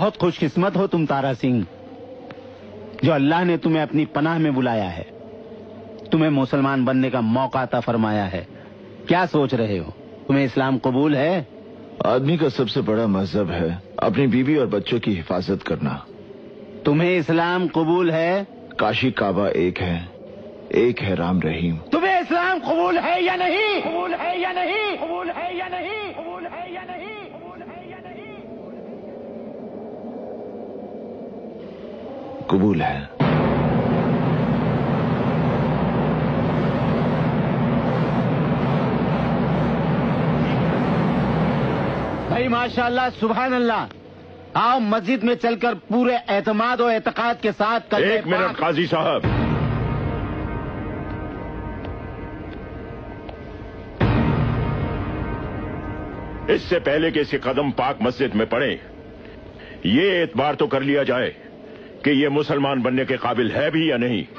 بہت خوش قسمت ہو تم تارا سنگھ، جو اللہ نے تمہیں اپنی پناہ میں بلایا ہے، تمہیں مسلمان بننے کا موقع عطا فرمایا ہے۔ کیا سوچ رہے ہو؟ تمہیں اسلام قبول ہے؟ آدمی کا سب سے بڑا مذہب ہے اپنی بیوی اور بچوں کی حفاظت کرنا۔ تمہیں اسلام قبول ہے؟ کاشی کعبہ ایک ہے رام رحیم۔ تمہیں اسلام قبول ہے یا نہیں؟ قبول ہے یا نہیں؟ قبول ہے یا نہیں؟ قبول ہے یا نہیں؟ قبول ہے یا نہیں؟ قبول ہے۔ بھائی ماشاءاللہ، سبحان اللہ۔ آؤ مسجد میں چل کر پورے اعتماد و اعتقاد کے ساتھ ایک منٹ قاضی صاحب، اس سے پہلے کہ اسے قدم پاک مسجد میں پڑے، یہ اعتبار تو کر لیا جائے کہ یہ مسلمان بننے کے قابل ہے بھی یا نہیں۔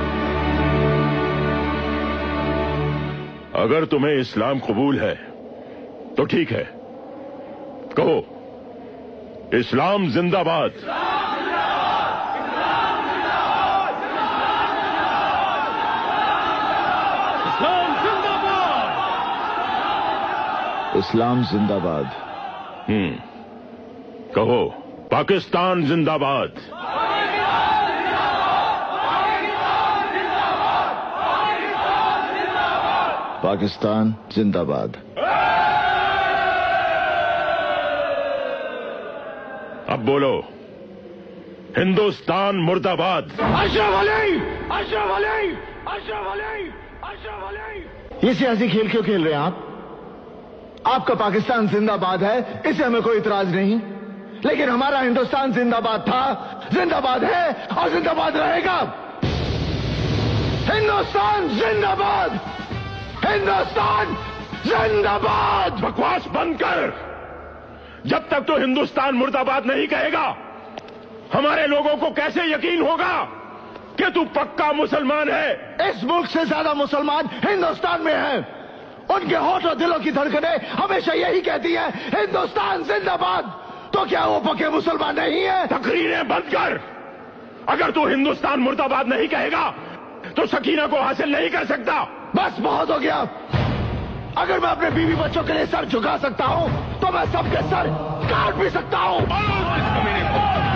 اگر تمہیں اسلام قبول ہے تو ٹھیک ہے، کہو اسلام زندہ باد۔ اسلام زندہ باد۔ کہو پاکستان زندہ باد۔ پاکستان زندہ باد۔ اب بولو ہندوستان مرد آباد۔ اشرف علی، اشرف علی، اشرف علی، اشرف علی۔ یہ سیاسی کھیل کیوں کھیل رہے ہیں آپ کا پاکستان زندہ باد ہے، اس سے ہمیں کوئی اعتراض نہیں، لیکن ہمارا ہندوستان زندہ باد تھا، زندہ باد ہے اور زندہ باد رہے گا۔ ہندوستان زندہ باد، ہندوستان زندہ باد۔ بکواس بند کر۔ جب تک تو ہندوستان مرد آباد نہیں کہے گا، ہمارے لوگوں کو کیسے یقین ہوگا کہ تو پکا مسلمان ہے؟ اس ملک سے زیادہ مسلمان ہندوستان میں ہیں، ان کے ہونٹ اور دلوں کی دھڑکنیں ہمیشہ یہی کہتی ہیں ہندوستان زندہ باد۔ تو کیا وہ پکے مسلمان نہیں ہیں؟ تقریریں بند کر۔ اگر تو ہندوستان مرد آباد نہیں کہے گا تو سکینہ کو حاصل نہیں کر سکتا۔ بس بہت ہو گیا۔ اگر میں اپنے بیوی بچوں کے لیے سر جھکا سکتا ہوں تو میں سب کے سر کاٹ بھی سکتا ہوں۔